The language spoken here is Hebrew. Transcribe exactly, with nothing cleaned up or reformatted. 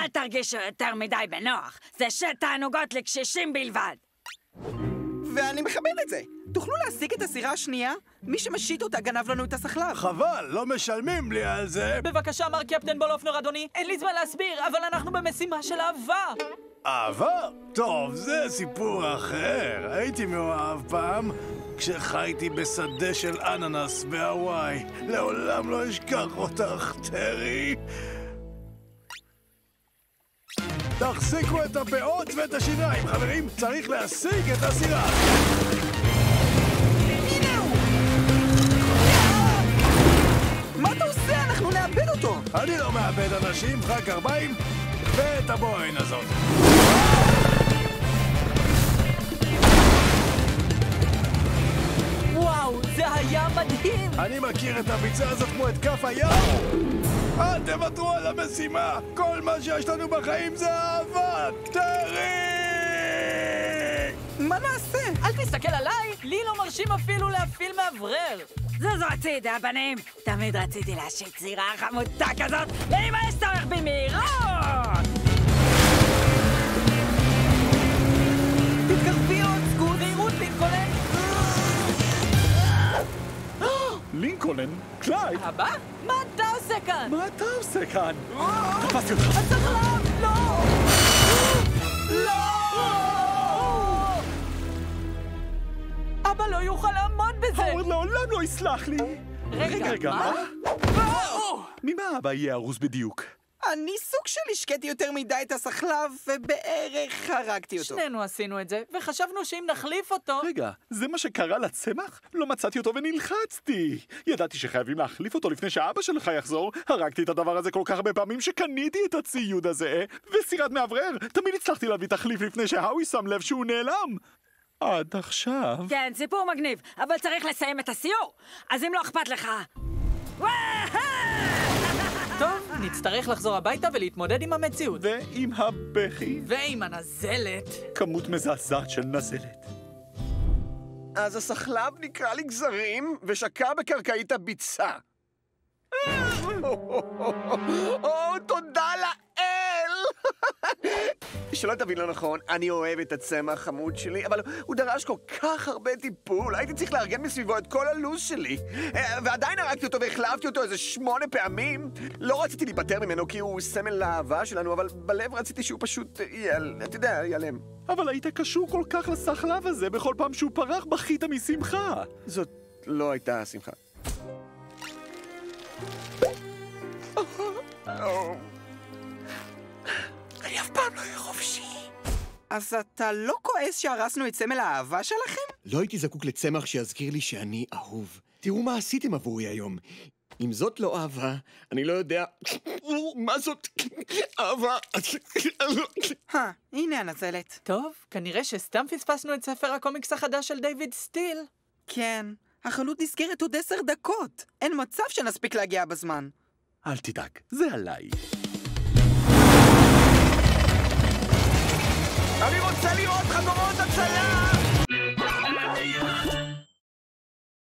אל תרגישו יותר מדי בנוח. זה שתענוגות לקשישים בלבד. ואני מכבד את זה. תוכלו להשיג את הסירה השנייה? מי שמשית אותה גנב לנו את הסחלב. חבל, לא משלמים לי על זה. בבקשה, מר קפטן בולופנר, אדוני. אין לי זמן להסביר, אבל אנחנו במשימה של אהבה. אהבה? טוב, זה סיפור אחר. הייתי מאוהב פעם כשחייתי בשדה של אננס בהוואי. לעולם לא אשכח אותך, טרי. תחזיקו את הפאות ואת השיניים, חברים. צריך להשיג את הסירה. הנה הוא! מה אתה עושה? אנחנו נאבד אותו. אני לא מאבד אנשים, רק ארבעים ואת הבוין הזאת. וואו, זה היה מדהים! אני מכיר את הביצה הזאת כמו את כף הים. אל תוותרו על המשימה! כל מה שיש לנו בחיים זה אהבה! טרי! מה נעשה? אל תסתכל עליי! לי לא מרשים אפילו להפעיל מאוורר! זוזו הצידה, בנים. תמיד רציתי להשית סירה חמודה כזאת, ואמא יש צורך במהירות! תתקרבי עוד, סקוט. מהירות, לינקולן! לינקולן? קלייד? הבא? מה אתה עושה כאן? מה אתה עושה כאן? תפסתי אותך. הסחלב! לא! לא! אבא לא יוכל לעמוד בזה! הווארד לעולם לא יסלח לי. רגע, רגע, מה? ממה אבא יהיה ארוס בדיוק? אני סוג של השקעתי יותר מדי את הסחלב, ובערך הרגתי אותו. שנינו עשינו את זה, וחשבנו שאם נחליף אותו... רגע, זה מה שקרה לצמח? לא מצאתי אותו ונלחצתי. ידעתי שחייבים להחליף אותו לפני שאבא שלך יחזור. הרגתי את הדבר הזה כל כך הרבה פעמים שקניתי את הציוד הזה. וסירת מאוורר, תמיד הצלחתי להביא תחליף לפני שהאוי שם לב שהוא נעלם. עד עכשיו... כן, סיפור מגניב, אבל צריך לסיים את הסיור. אז אם לא אכפת לך... טוב, נצטרך לחזור הביתה ולהתמודד עם המציאות. ועם הבכי. ועם הנזלת. כמות מזעזעת של נזלת. אז הסחלב נקרע לגזרים ושקע בקרקעית הביצה. או, תודה לאל! שלא תבין לא נכון, אני אוהב את הצמח חמוד שלי, אבל הוא דרש כל כך הרבה טיפול, הייתי צריך לארגן מסביבו את כל הלו"ז שלי. ועדיין הרגתי אותו והחלפתי אותו איזה שמונה פעמים. לא רציתי להיפטר ממנו כי הוא סמל לאהבה שלנו, אבל בלב רציתי שהוא פשוט, אתה יודע, ייעלם. אבל היית קשור כל כך לסחלב הזה, בכל פעם שהוא פרח בכית משמחה. זאת לא הייתה שמחה. אני אף פעם לא אהיה חופשי. אז אתה לא כועס שהרסנו את סמל האהבה שלכם? לא הייתי זקוק לצמח שיזכיר לי שאני אהוב. תראו מה עשיתם עבורי היום. אם זאת לא אהבה, אני לא יודע... מה זאת אהבה? אה, הנה הנזלת. טוב, כנראה שסתם פספסנו את ספר הקומיקס החדש של דיוויד סטיל. כן, החנות נסגרת עוד עשר דקות. אין מצב שנספיק להגיע בזמן. אל תדאג, זה עליי. אני רוצה לראות חגורות הצלה!